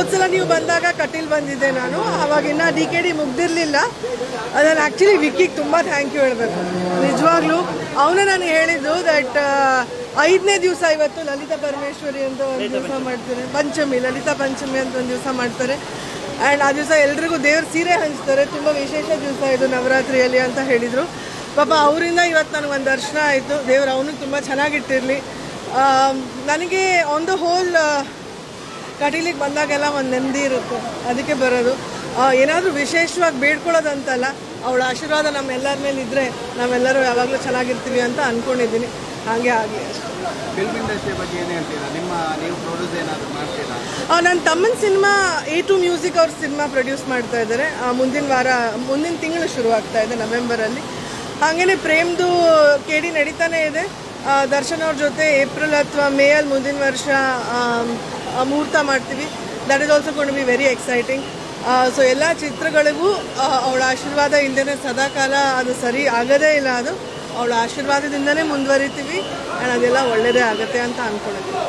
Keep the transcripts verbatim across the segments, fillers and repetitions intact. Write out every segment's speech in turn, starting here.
ಹೋದ್ಸಲ ನೀವು ಬಂದಾಗ ಕಟೀಲ್ ಬಂದಿದ್ದೆ ನಾನು. ಅವಾಗಿನ್ನ ಡಿ ಕೆ ಡಿ ಮುಗ್ದಿರಲಿಲ್ಲ. ಅದನ್ನು ಆ್ಯಕ್ಚುಲಿ ವಿಕ್ಕಿಗೆ ತುಂಬ ಥ್ಯಾಂಕ್ ಯು ಹೇಳಬೇಕು ನಿಜವಾಗ್ಲೂ. ಅವನೇ ನನಗೆ ಹೇಳಿದ್ದು ದಟ್ ಐದನೇ ದಿವಸ ಇವತ್ತು ಲಲಿತಾ ಪರಮೇಶ್ವರಿ ಅಂತ ಒಂದು ದಿವಸ ಮಾಡ್ತಾರೆ, ಪಂಚಮಿ ಲಲಿತಾ ಪಂಚಮಿ ಅಂತ ಒಂದು ದಿವಸ ಮಾಡ್ತಾರೆ. ಆ್ಯಂಡ್ ಆ ದಿವಸ ಎಲ್ರಿಗೂ ದೇವ್ರ ಸೀರೆ ಹಂಚ್ತಾರೆ, ತುಂಬ ವಿಶೇಷ ದಿವಸ ಇದು ನವರಾತ್ರಿಯಲ್ಲಿ ಅಂತ ಹೇಳಿದರು. ಪಾಪ ಅವರಿಂದ ಇವತ್ತು ನನಗೆ ಒಂದು ದರ್ಶನ ಆಯಿತು. ದೇವ್ರು ಅವನಿಗೆ ತುಂಬ ಚೆನ್ನಾಗಿಟ್ಟಿರಲಿ. ನನಗೆ ಆನ್ ದ ಹೋಲ್ ಕಟೀಲಿಗೆ ಬಂದಾಗೆಲ್ಲ ಒಂದು ನೆಮ್ಮದಿ ಇರುತ್ತೆ, ಅದಕ್ಕೆ ಬರೋದು. ಏನಾದರೂ ವಿಶೇಷವಾಗಿ ಬೇಡ್ಕೊಳ್ಳೋದಂತಲ್ಲ, ಅವಳ ಆಶೀರ್ವಾದ ನಮ್ಮೆಲ್ಲರ ಮೇಲೆ ಇದ್ದರೆ ನಾವೆಲ್ಲರೂ ಯಾವಾಗಲೂ ಚೆನ್ನಾಗಿರ್ತೀವಿ ಅಂತ ಅಂದ್ಕೊಂಡಿದ್ದೀನಿ. ಹಾಗೆ ಆಗಲಿ ಅಷ್ಟೇ. ಫಿಲ್ಮ್ ಇಂಡಸ್ಟ್ರಿ ಬಗ್ಗೆ ಏನು ಹೇಳ್ತೀರಾ? ನಿಮ್ಮ ನೀವು ಪ್ರೊಡ್ಯೂಸ್ ಏನಾದರೂ ಮಾಡ್ತೀರಾ? ನನ್ನ ತಮ್ಮನ ಸಿನಿಮಾ ಎ ಟು ಮ್ಯೂಸಿಕ್ ಅವ್ರ ಸಿನಿಮಾ ಪ್ರೊಡ್ಯೂಸ್ ಮಾಡ್ತಾ ಇದ್ದಾರೆ. ಮುಂದಿನ ವಾರ ಮುಂದಿನ ತಿಂಗಳು ಶುರು ಆಗ್ತಾ ಇದೆ ನವೆಂಬರಲ್ಲಿ. ಹಾಗೆಯೇ ಪ್ರೇಮ್ದು ಕೆ ಡಿ ನಡೀತಾನೆ ಇದೆ. ದರ್ಶನ್ ಅವ್ರ ಜೊತೆ ಏಪ್ರಿಲ್ ಅಥವಾ ಮೇ ಅಲ್ಲಿ ಮುಂದಿನ ವರ್ಷ ಮುಹೂರ್ತ ಮಾಡ್ತೀವಿ. That is also going to be very exciting. So ಎಲ್ಲ ಚಿತ್ರಗಳಿಗೂ ಅವಳ ಆಶೀರ್ವಾದ ಇಲ್ಲದೇ ಸದಾಕಾಲ ಅದು ಸರಿ ಆಗೋದೇ ಇಲ್ಲ. ಅದು ಅವಳ ಆಶೀರ್ವಾದದಿಂದನೇ ಮುಂದುವರಿತೀವಿ. ಆ್ಯಂಡ್ ಅದೆಲ್ಲ ಒಳ್ಳೆಯದೇ ಆಗುತ್ತೆ ಅಂತ ಅಂದ್ಕೊಂಡಿದ್ದೀವಿ.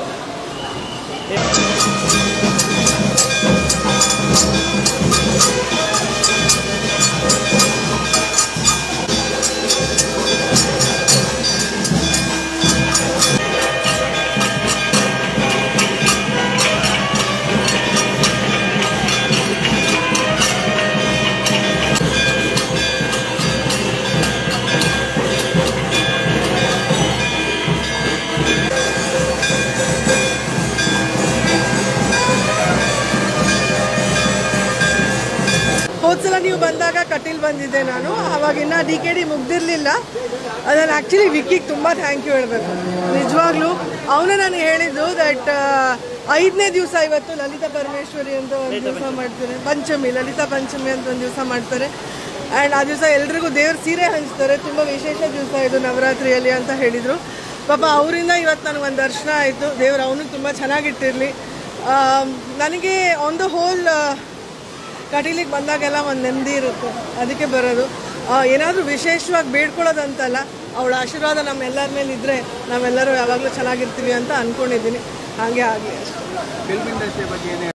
ಹೋದ್ಸಲ ನೀವು ಬಂದಾಗ ಕಟೀಲ್ ಬಂದಿದ್ದೆ ನಾನು. ಅವಾಗಿನ್ನ ಡಿ ಕೆ ಡಿ ಮುಗ್ದಿರಲಿಲ್ಲ. ಅದನ್ನು ಆ್ಯಕ್ಚುಲಿ ವಿಕ್ಕಿಗೆ ತುಂಬ ಥ್ಯಾಂಕ್ ಯು ಹೇಳಬೇಕು ನಿಜವಾಗ್ಲೂ. ಅವನೇ ನನಗೆ ಹೇಳಿದ್ದು ದಟ್ ಐದನೇ ದಿವಸ ಇವತ್ತು ಲಲಿತಾ ಪರಮೇಶ್ವರಿ ಅಂತ ಒಂದು ದಿವಸ ಮಾಡ್ತಾರೆ, ಪಂಚಮಿ ಲಲಿತಾ ಪಂಚಮಿ ಅಂತ ಒಂದು ದಿವಸ ಮಾಡ್ತಾರೆ. ಆ್ಯಂಡ್ ಆ ದಿವಸ ಎಲ್ರಿಗೂ ದೇವ್ರ ಸೀರೆ ಹಂಚ್ತಾರೆ, ತುಂಬ ವಿಶೇಷ ದಿವಸ ಇದು ನವರಾತ್ರಿಯಲ್ಲಿ ಅಂತ ಹೇಳಿದರು. ಪಾಪ ಅವರಿಂದ ಇವತ್ತು ನನಗೆ ಒಂದು ದರ್ಶನ ಆಯಿತು. ದೇವ್ರು ಅವನಿಗೆ ತುಂಬ ಚೆನ್ನಾಗಿಟ್ಟಿರಲಿ. ನನಗೆ ಆನ್ ದ ಹೋಲ್ ಕಟೀಲಿಗೆ ಬಂದಾಗೆಲ್ಲ ಒಂದು ನೆಮ್ಮದಿ ಇರುತ್ತೆ, ಅದಕ್ಕೆ ಬರೋದು. ಏನಾದರೂ ವಿಶೇಷವಾಗಿ ಬೇಡ್ಕೊಳ್ಳೋದಂತಲ್ಲ, ಅವಳ ಆಶೀರ್ವಾದ ನಮ್ಮೆಲ್ಲರ ಮೇಲೆ ಇದ್ದರೆ ನಾವೆಲ್ಲರೂ ಯಾವಾಗಲೂ ಚೆನ್ನಾಗಿರ್ತೀವಿ ಅಂತ ಅಂದ್ಕೊಂಡಿದ್ದೀನಿ. ಹಾಗೆ ಆಗಲಿ ಅಷ್ಟೇ. ಫಿಲ್ಮ್ ಇಂಡಸ್ಟ್ರಿ ಬಗ್ಗೆ ಏನು